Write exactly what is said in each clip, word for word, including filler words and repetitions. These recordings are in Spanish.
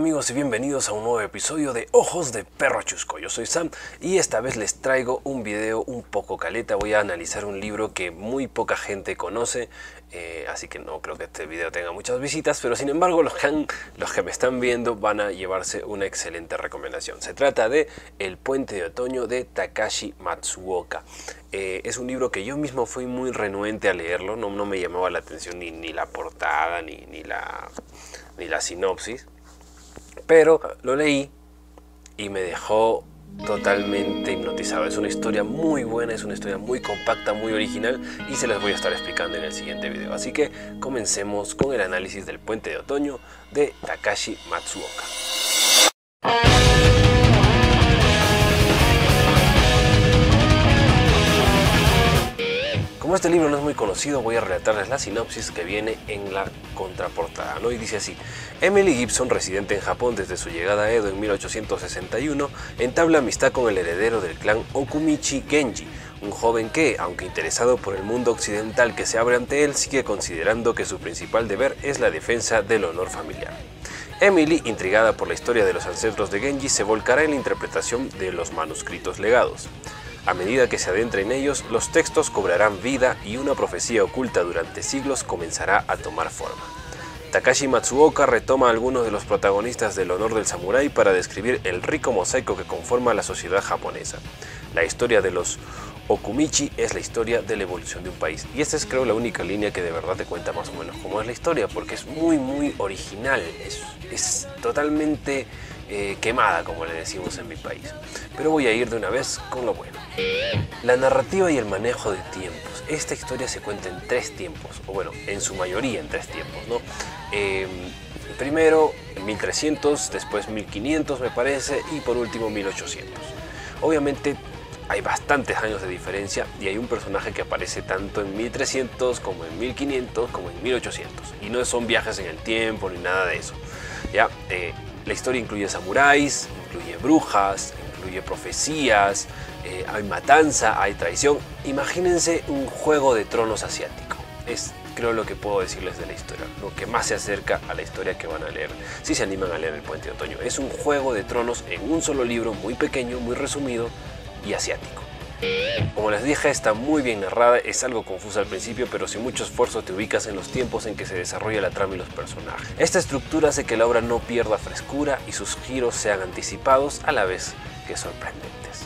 amigos y bienvenidos a un nuevo episodio de Ojos de Perro Chusco. Yo soy Sam y esta vez les traigo un video un poco caleta. Voy a analizar un libro que muy poca gente conoce, eh, así que no creo que este video tenga muchas visitas, pero sin embargo los que, han, los que me están viendo van a llevarse una excelente recomendación. Se trata de El Puente de Otoño de Takashi Matsuoka. Eh, es un libro que yo mismo fui muy renuente a leerlo, no, no me llamaba la atención ni, ni la portada ni, ni, la, ni la sinopsis. Pero lo leí y me dejó totalmente hipnotizado. Es una historia muy buena, es una historia muy compacta, muy original y se las voy a estar explicando en el siguiente video. Así que comencemos con el análisis del Puente de Otoño de Takashi Matsuoka. Como este libro no es muy conocido, voy a relatarles la sinopsis que viene en la contraportada, ¿no? Y dice así: Emily Gibson, residente en Japón desde su llegada a Edo en mil ochocientos sesenta y uno, entabla amistad con el heredero del clan Okumichi, Genji, un joven que, aunque interesado por el mundo occidental que se abre ante él, sigue considerando que su principal deber es la defensa del honor familiar. Emily, intrigada por la historia de los ancestros de Genji, se volcará en la interpretación de los manuscritos legados. A medida que se adentra en ellos, los textos cobrarán vida y una profecía oculta durante siglos comenzará a tomar forma. Takashi Matsuoka retoma a algunos de los protagonistas del honor del samurái para describir el rico mosaico que conforma la sociedad japonesa. La historia de los Okumichi es la historia de la evolución de un país. Y esta es, creo, la única línea que de verdad te cuenta más o menos cómo es la historia, porque es muy, muy original. Es, es totalmente eh, quemada, como le decimos en mi país. Pero voy a ir de una vez con lo bueno. La narrativa y el manejo de tiempos. Esta historia se cuenta en tres tiempos, o bueno, en su mayoría en tres tiempos, ¿no? Eh, primero mil trescientos, después mil quinientos me parece, y por último mil ochocientos. Obviamente hay bastantes años de diferencia y hay un personaje que aparece tanto en mil trescientos como en mil quinientos como en mil ochocientos. Y no son viajes en el tiempo ni nada de eso. ¿Ya? Eh, la historia incluye samuráis, incluye brujas, incluye profecías, eh, hay matanza, hay traición. Imagínense un Juego de Tronos asiático. Es, creo, lo que puedo decirles de la historia, lo que más se acerca a la historia que van a leer, si se animan a leer El Puente de Otoño. Es un Juego de Tronos en un solo libro, muy pequeño, muy resumido y asiático. Como les dije, está muy bien narrada, es algo confusa al principio, pero sin mucho esfuerzo te ubicas en los tiempos en que se desarrolla la trama y los personajes. Esta estructura hace que la obra no pierda frescura y sus giros sean anticipados a la vez que sorprendentes.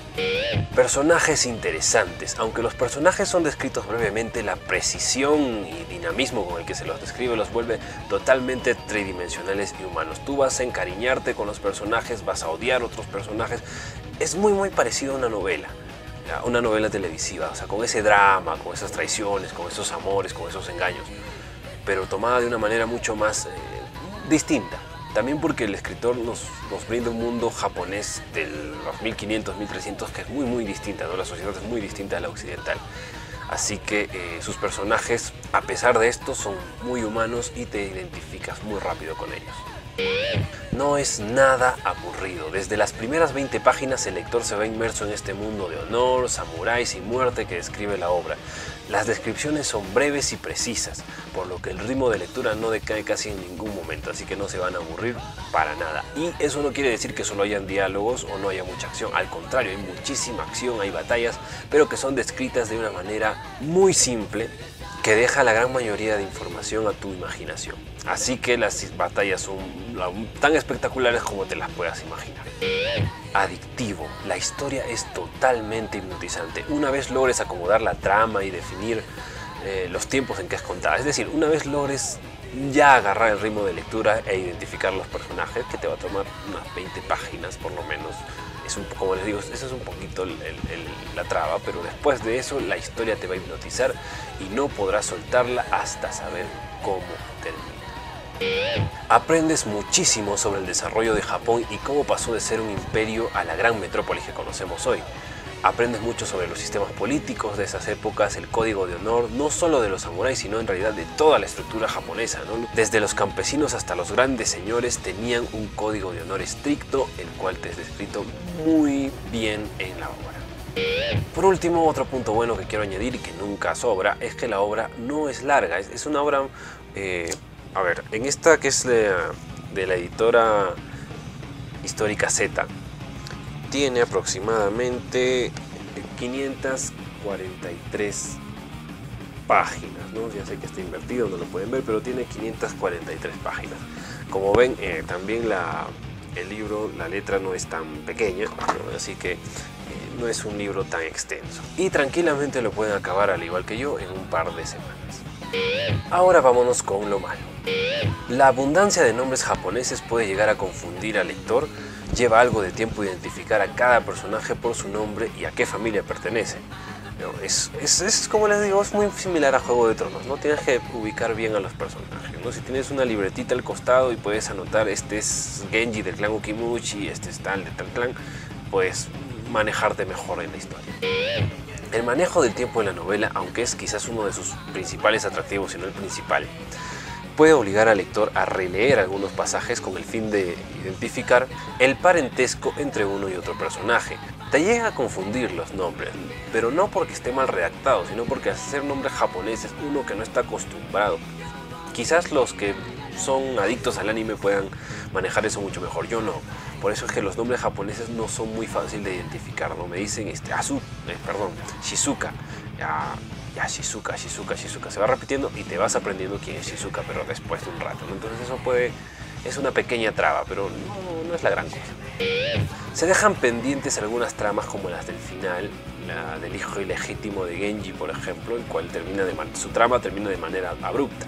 Personajes interesantes. Aunque los personajes son descritos brevemente, la precisión y dinamismo con el que se los describe los vuelve totalmente tridimensionales y humanos. Tú vas a encariñarte con los personajes, vas a odiar otros personajes. Es muy muy parecido a una novela, una novela televisiva, o sea, con ese drama, con esas traiciones, con esos amores, con esos engaños, pero tomada de una manera mucho más eh, distinta. También porque el escritor nos, nos brinda un mundo japonés de los mil quinientos, mil trescientos que es muy muy distinta, ¿no? La sociedad es muy distinta a la occidental. Así que eh, sus personajes, a pesar de esto, son muy humanos y te identificas muy rápido con ellos. No es nada aburrido. Desde las primeras veinte páginas el lector se va inmerso en este mundo de honor, samuráis y muerte que describe la obra. Las descripciones son breves y precisas, por lo que el ritmo de lectura no decae casi en ningún momento, así que no se van a aburrir para nada. Y eso no quiere decir que solo hayan diálogos o no haya mucha acción, al contrario, hay muchísima acción, hay batallas, pero que son descritas de una manera muy simple, que deja la gran mayoría de información a tu imaginación. Así que las batallas son tan espectaculares como te las puedas imaginar. Adictivo. La historia es totalmente hipnotizante. Una vez logres acomodar la trama y definir eh, los tiempos en que es contada, es decir, una vez logres ya agarrar el ritmo de lectura e identificar los personajes, que te va a tomar unas veinte páginas por lo menos. Es un, como les digo, eso es un poquito el, el, el, la traba, pero después de eso la historia te va a hipnotizar y no podrás soltarla hasta saber cómo termina. Aprendes muchísimo sobre el desarrollo de Japón y cómo pasó de ser un imperio a la gran metrópoli que conocemos hoy. Aprendes mucho sobre los sistemas políticos de esas épocas, el código de honor, no solo de los samuráis, sino en realidad de toda la estructura japonesa, ¿no? Desde los campesinos hasta los grandes señores tenían un código de honor estricto, el cual te es descrito muy bien en la obra. Por último, otro punto bueno que quiero añadir y que nunca sobra, es que la obra no es larga, es, es una obra, eh, a ver, en esta que es de, de la editora histórica Z. Tiene aproximadamente quinientas cuarenta y tres páginas, ¿no? Ya sé que está invertido, no lo pueden ver, pero tiene quinientas cuarenta y tres páginas. Como ven, eh, también la, el libro, la letra no es tan pequeña, ¿no? Así que eh, no es un libro tan extenso. Y tranquilamente lo pueden acabar, al igual que yo, en un par de semanas. Ahora vámonos con lo malo. La abundancia de nombres japoneses puede llegar a confundir al lector. Lleva algo de tiempo identificar a cada personaje por su nombre y a qué familia pertenece. No, es, es, es como les digo, es muy similar a Juego de Tronos, ¿no? Tienes que ubicar bien a los personajes, ¿no? Si tienes una libretita al costado y puedes anotar, este es Genji del clan Ukimuchi, este es tal de tal clan, puedes manejarte mejor en la historia. El manejo del tiempo en la novela, aunque es quizás uno de sus principales atractivos, si no el principal, puede obligar al lector a releer algunos pasajes con el fin de identificar el parentesco entre uno y otro personaje. Te llega a confundir los nombres, pero no porque esté mal redactado, sino porque al ser nombres japoneses, uno que no está acostumbrado. Quizás los que son adictos al anime puedan manejar eso mucho mejor, yo no. Por eso es que los nombres japoneses no son muy fáciles de identificar, ¿no? Me dicen este, Azu, eh, perdón, Shizuka, ya, ya Shizuka, Shizuka, Shizuka. Se va repitiendo y te vas aprendiendo quién es Shizuka, pero después de un rato, ¿no? Entonces eso puede, es una pequeña traba, pero no, no es la gran cosa. Se dejan pendientes algunas tramas como las del final, la del hijo ilegítimo de Genji, por ejemplo, el cual termina de man- su trama termina de manera abrupta.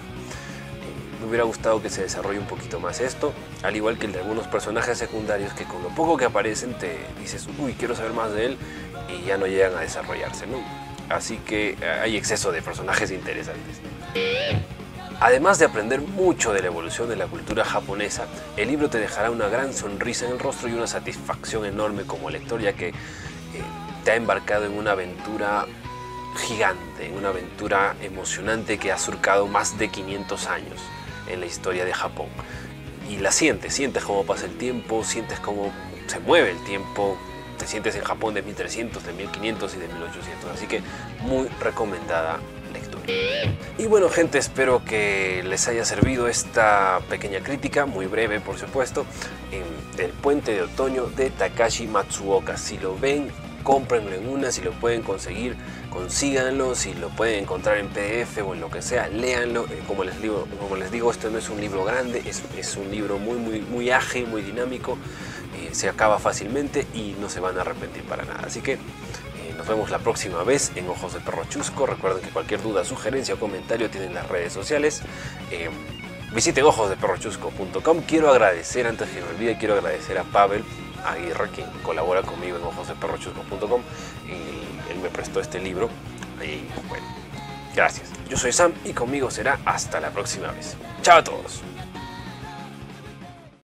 Me hubiera gustado que se desarrolle un poquito más esto, al igual que el de algunos personajes secundarios que con lo poco que aparecen te dices, uy, quiero saber más de él, y ya no llegan a desarrollarse, ¿no? Así que hay exceso de personajes interesantes. Además de aprender mucho de la evolución de la cultura japonesa, el libro te dejará una gran sonrisa en el rostro y una satisfacción enorme como lector, ya que eh, te ha embarcado en una aventura gigante, en una aventura emocionante que ha surcado más de quinientos años en la historia de Japón. Y la sientes, sientes cómo pasa el tiempo, sientes cómo se mueve el tiempo, te sientes en Japón de mil trescientos, de mil quinientos y de mil ochocientos, así que muy recomendada lectura. Y bueno, gente, espero que les haya servido esta pequeña crítica, muy breve por supuesto, en El Puente de Otoño de Takashi Matsuoka. Si lo ven, cómprenlo en una, si lo pueden conseguir, consíganlo, si lo pueden encontrar en P D F o en lo que sea, léanlo. Eh, como les digo, como les digo, este no es un libro grande, es, es un libro muy, muy, muy ágil, muy dinámico, eh, se acaba fácilmente y no se van a arrepentir para nada. Así que eh, nos vemos la próxima vez en Ojos de Perro Chusco. Recuerden que cualquier duda, sugerencia o comentario tienen las redes sociales. Eh, visiten ojos de perro chusco punto com. Quiero agradecer, antes que me olvide, quiero agradecer a Pavel Aguirre, quien colabora conmigo en ojos de perro chusco punto com, y él me prestó este libro y bueno, gracias. Yo soy Sam y conmigo será hasta la próxima vez. Chao a todos.